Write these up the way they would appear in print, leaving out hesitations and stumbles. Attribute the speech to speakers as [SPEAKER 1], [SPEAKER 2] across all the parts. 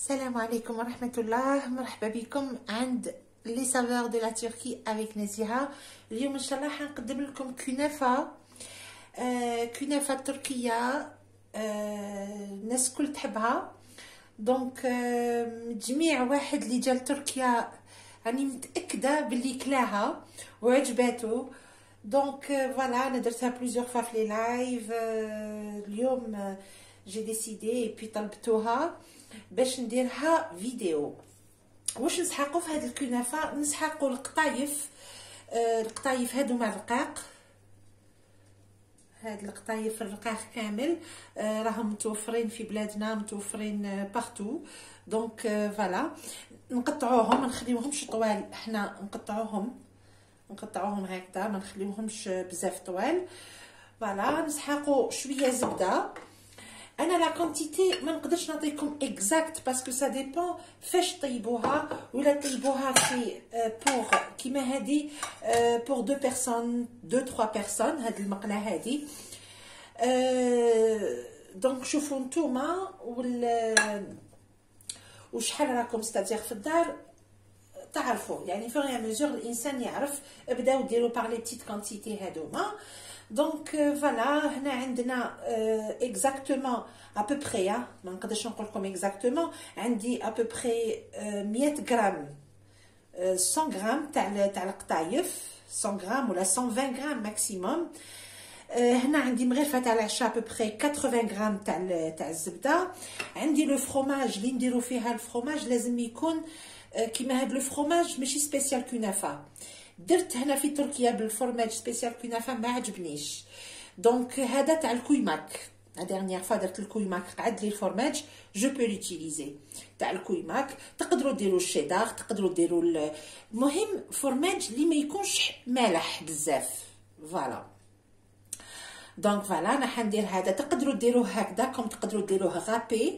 [SPEAKER 1] السلام عليكم ورحمة الله. مرحبا بكم عند لي سافور دو لا تركي افيك نزيهة. اليوم ان شاء الله حنقدم لكم كنافة كنافة تركية الناس كل تحبها. دونك جميع واحد اللي جا لتركيا راني متأكدة باللي كلاها وعجباتو. دونك فوالا انا درتها بليزيور فوا في لي لايف. اليوم جي ديسيدي بي طلبتوها باش نديرها فيديو. واش نسحقوا في هذه الكنافه؟ نسحقوا القطايف هادو مع الرقاق. هاد القطايف الرقاق كامل راهم متوفرين في بلادنا، متوفرين بارتو. دونك فوالا نقطعوهم، ما نخليوهمش طوال، حنا نقطعوهم هكذا، ما نخليوهمش بزاف طوال. فوالا نسحقوا شويه زبده. انا لا كونتيتي ما نقدرش نعطيكم اكزاكت باسكو سا ديبون فاش طيبوها، ولا طيبوها في بور كيما هادي بور دو بيرسون دو تروا بيرسون. هاد المقله هادي دونك شوفوا نتوما وشحال راكم ستادير في الدار تعرفوا، يعني فور ميزور الانسان يعرف. بداو ديروا بار لي بتيت كونتيتي هادوما. دونك فوالا هنا عندنا اكزاكتومون ابوبري، ما نقدرش نقول لكم اكزاكتومون، عندي ابوبري 100 غرام 100 غرام تاع القطايف، 100 غرام ولا 120 غرام ماكسيموم. هنا عندي مغرفه تاع العشاء ابوبري 80 غرام تاع الزبده. عندي لو فروماج اللي نديرو فيها الفروماج لازم يكون كيما هاد لو فروماج ماشي سبيسيال كنافه. درت هنا في تركيا بالفورماج سبيسيال كنافه ما عجبنيش. دونك هذا تاع الكويماك، لا ديرنيير فوا درت الكويماك قعد لي الفورماج، جو بو لوتيليزي تاع الكويماك. تقدروا ديروا الشيدار، تقدروا ديروا المهم فورماج اللي ما يكونش مالح بزاف. فوالا دونك فوالا انا حندير هذا. تقدروا ديروه هكذاكم، تقدروا ديروه غابي.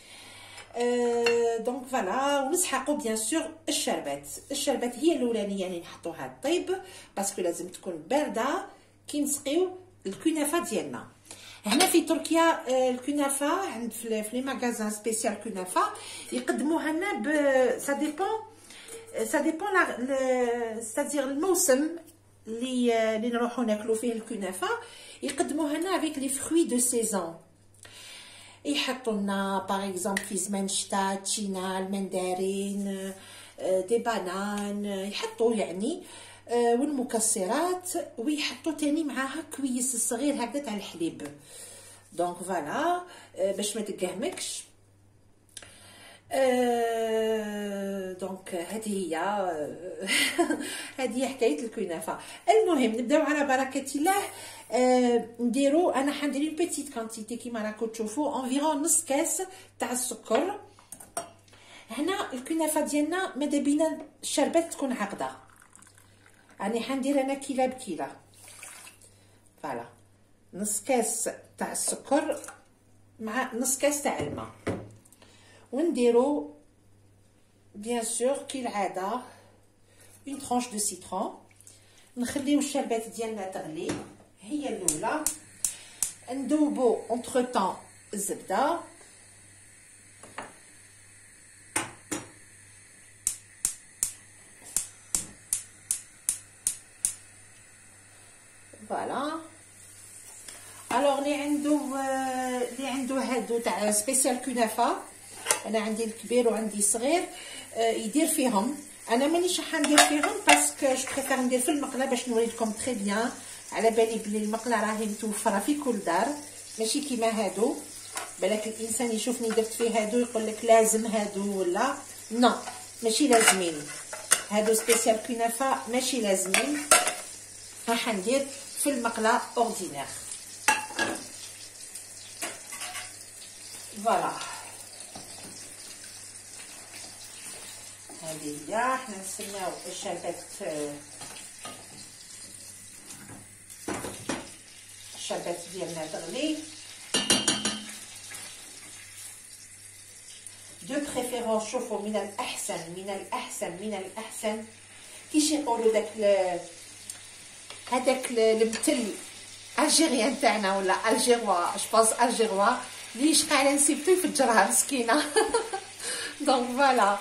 [SPEAKER 1] دونك فوالا ونسحقوا بيان سور الشربات هي الاولانيه اللي نحطوها طيب باسكو لازم تكون بارده كي نسقيو الكنافه ديالنا. هنا في تركيا الكنافه عند في لي ماغازان سبيسيال كنافه يقدموها لنا ب سا ديبون ستادير الموسم اللي نروحو ناكلو فيه الكنافه. يقدموها لنا افيك لي فروي دو سيزون، يحطوا لنا باغ اكزومبل في زمان الشتاء تشينا، المندارين، دي بانان يحطوا يعني، والمكسرات، ويحطوا تاني معاها كويس الصغير هكذا تاع الحليب. دونك فوالا باش ما تقهمكش. دونك هذه هي حكايه الكنافه. المهم نبداو على بركه الله. نديرو انا حندير اون بيتيت كانتيتي كيما راكم تشوفوا انفيرون نص كاس تاع السكر. هنا الكنافه ديالنا ماذا بينا الشربات تكون عقده، يعني حندير انا كيله بكيله. فوالا نص كاس تاع السكر مع نص كاس تاع الماء، ونديرو بيان سور كالعاده اون ترونش دو سيترون. نخليو الشربات ديالنا تغلي هي الاولى. ندوبو اونتر طون الزبده. فوالا الوغ اللي عنده هادو تاع سبيسيال كنافه، انا عندي الكبير وعندي الصغير، يدير فيهم. انا مانيش حندير فيهم باسكو جو بريفير ندير في المقله باش نوريلكم تري بيان. على بالي بلي المقله راهي متوفره في كل دار، ماشي كيما هادو. بالك الانسان يشوفني درت فيه هادو يقول لك لازم هادو ولا نو، ماشي لازمين هادو سبيسيال كنافه، ماشي لازمين. راح ندير في المقله اوردينير. فوالا هذه هي. حنا نستناو الشربات ديالنا تغلي. دو بريفيرونس شوفوا من الاحسن كيش يقولوا هذاك المتل الجيريان تاعنا ولا الجيروا، جو بونس الجيروا اللي يشقى على نسيبتو يفجرها مسكينه. دونك فوالا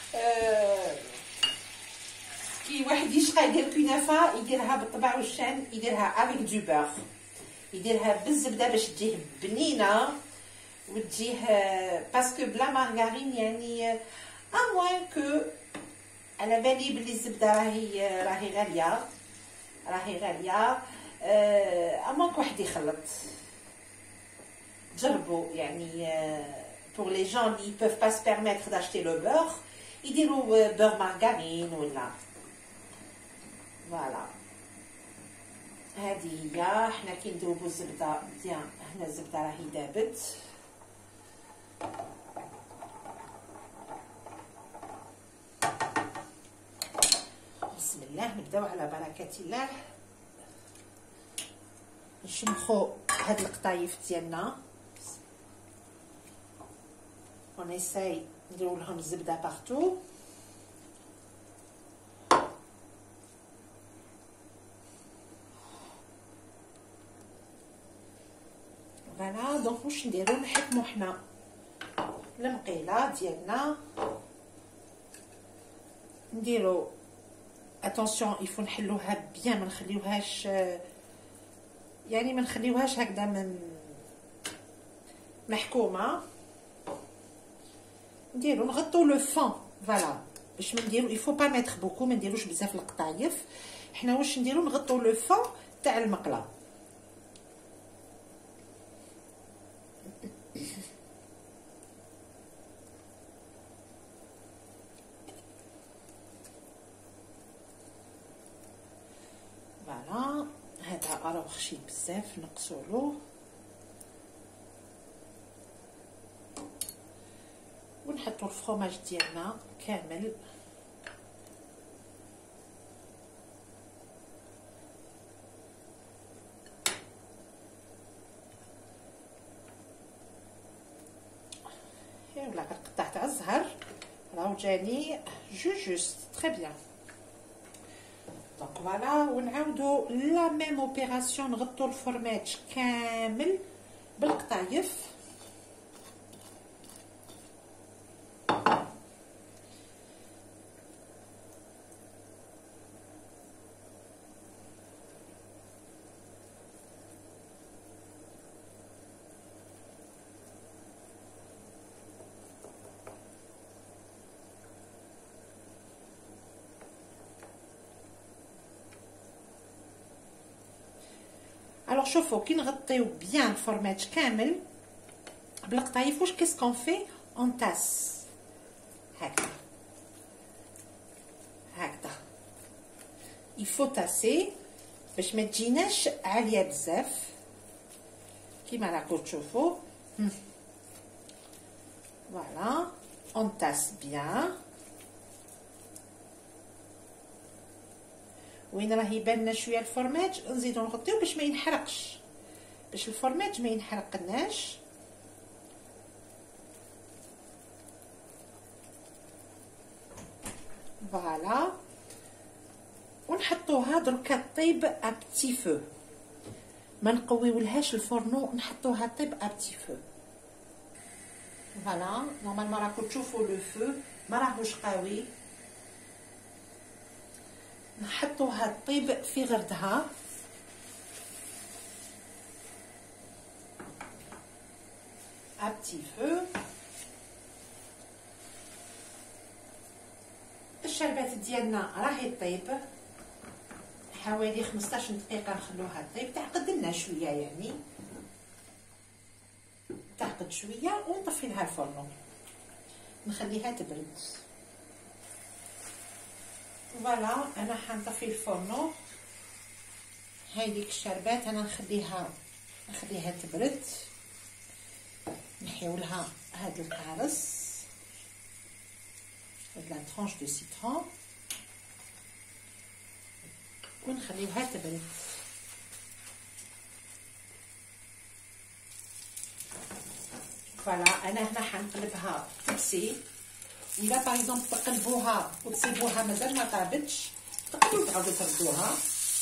[SPEAKER 1] كي واحد يشقى يدير كنافه يديرها بالطبع والشان، يديرها افيك دو بور، يديرها بالزبده باش تجيه بنينه وتجيه باسكو بلا مارغارين يعني اموان كو على بالي بلي الزبده راهي غاليه، اماك واحد يخلط. جربوا يعني pour les gens qui peuvent pas se permettre d'acheter le beurre يديروا beurre margarine ولا فوالا. هذه هي حنا كي ندوبوا الزبده مزيان. هنا الزبده راهي دابت. بسم الله نبداو على بركه الله. نشمخو هاد القطايف ديالنا، ونساي نديرو لهم الزبده بارتو. فوالا دونك واش نديرو؟ نحكمو حنا المقيله ديالنا، نديرو اتونسيون يفو نحلوها بيان، ما نخليوهاش يعني ما نخليوهاش هكذا من محكومه. نديرو نغطو لو فون فوالا باش ما نديرو يفو با ميتر بوكو، ما نديروش بزاف القطايف. حنا واش نديرو؟ نغطو لو فون تاع المقله. فوالا هذا راه خشيت بزاف، نقصولو ونحطو الفرomاج ديالنا كامل. ولا قطع تاع الزهر راهو جاني جوست تري بيان. دونك فوالا ونعاودو لا ميم اوبيراسيون، نغطو الفرماج كامل بالقطايف. الوغ شوفوا كي نغطيو بيان الفرماج كامل بالقطايف واش كيسكون في اون تاس هكذا يفو تاسي باش ما تجيناش عاليه بزاف كيما راكم تشوفوا. فوالا اون تاس بيان. وين راه يبان لنا شويه الفرماج نزيدو نغطيو باش ما ينحرقش، باش الفرماج ما ينحرقناش. فوالا ونحطوها دركا طيب ا بتي فو، ما نقويولهاش الفرنو، نحطوها طيب ا بتي فو. فوالا نورمالمون راكم تشوفوا لو فو ما راهوش قوي، نحطوها طيب في غردها. ا بتي فو. الشربات ديالنا راهي طيب، حوالي 15 دقيقه نخلوها طيب، تعقد لنا شويه يعني تعقد شويه ونطفي لها الفرن نخليها تبرد. فوالا انا حنطفي الفرن. هاي ديك الشربات انا نخليها تبرد. نحيو لها هاد القارص، هاد لا ترونش دو سيترون ونخليوها تبرد. فوالا انا هنا حنقلبها تبسي. الا باغ اكزومبل تقلبوها وتسيبوها مازال ما طابتش تقدروا تعاودوا تردوها،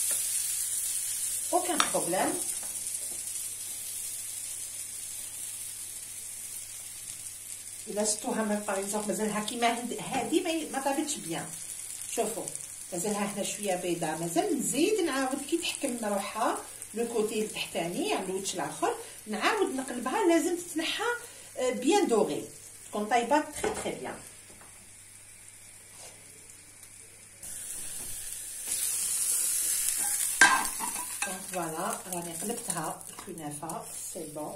[SPEAKER 1] اوكان بروبليم. الا شفتوها من باغ مازالها كيما هذه ما طابتش بيان. شوفوا مازالها هنا شويه بيضه، مازال نزيد نعاود كي تحكم روحها لو كوتي التحتاني على الوجه الاخر، نعاود نقلبها. لازم تتنحى بيان دوغي، تكون طايبه تري تري بيان. فوالا راني قلبتها الكنافه سي بون،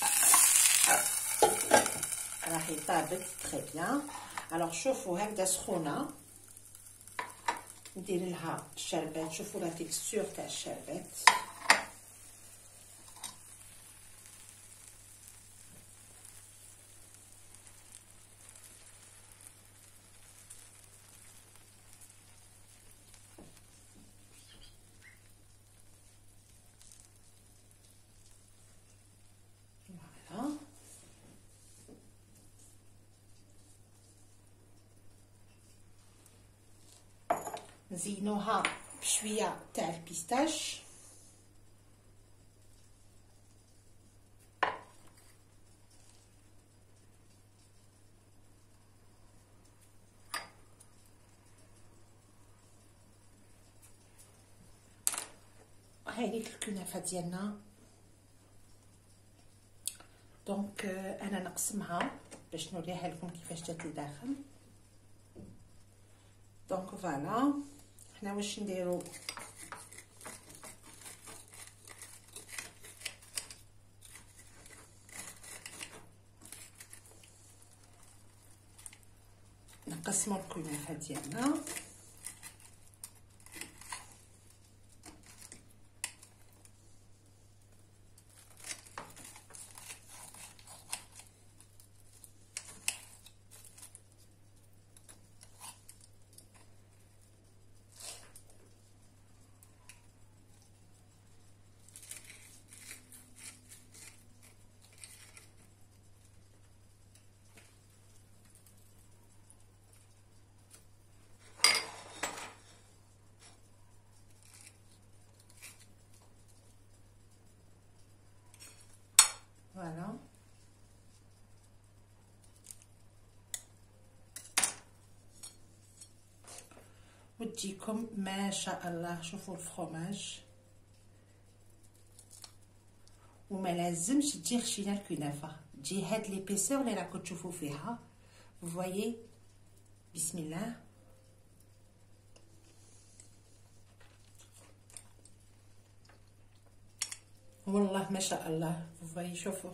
[SPEAKER 1] راهي طابت تري بيان. الوغ شوفوا هكذا سخونه، ندير لها الشربات. شوفوا لا تيكستور تاع الشربات. فوالا نزينوها بشويه تاع البيستاش. هاي الكنافه ديالنا. دونك انا نقسمها باش نوريها لكم كيفاش جات لداخل. دونك فوالا حنا واش نديرو، نقسمو الكنافه ديالنا. فوالا وتجيكم ما شاء الله. شوفوا الفرomاج، وما لازمش تجي خشينه الكنافه، تجي هاد ليبيسور اللي راكم تشوفوا فيها. فوايي بسم الله. والله ما شاء الله. فوايي شوفوا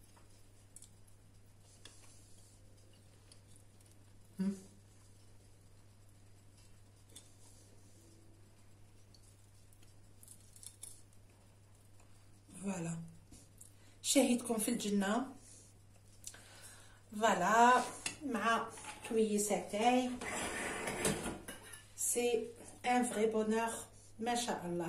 [SPEAKER 1] فوالا شاهدكم في الجنه. فوالا مع كويسه تاعي سي ان فري بونور ما شاء الله.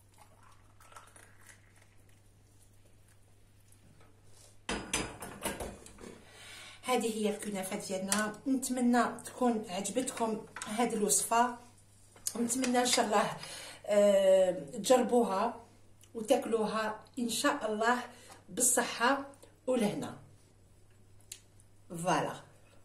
[SPEAKER 1] هذه هي الكنافه ديالنا. نتمنى تكون عجبتكم هذه الوصفه، ونتمنى ان شاء الله تجربوها وتاكلوها ان شاء الله بالصحه والهنا. فوالا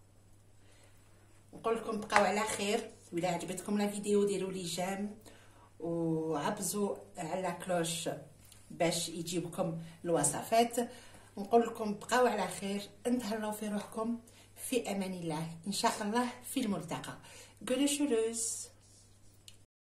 [SPEAKER 1] نقول لكم بقاو على خير. ولا عجبتكم لا فيديو ديروا لي جيم وعبزوا على كلوش باش يجيبكم الوصفات. نقول لكم بقاو على خير، انتهلاو في روحكم، في امان الله، ان شاء الله في الملتقى. Görüşürüz.